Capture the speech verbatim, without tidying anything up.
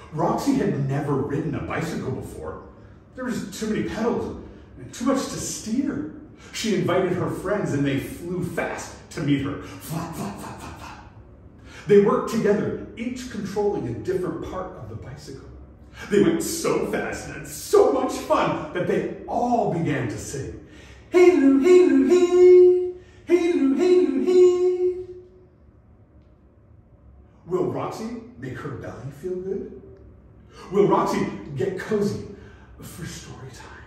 Roxy had never ridden a bicycle before. There was too many pedals and too much to steer. She invited her friends and they flew fast to meet her. Flap, flap, flap, flap, flap. They worked together, each controlling a different part of the bicycle. They went so fast and had so much fun that they all began to sing. Hey Lou, hey Lou, hey, hey Lou, hey Lou, hey. Will Roxy make her belly feel good? Will Roxy get cozy for story time?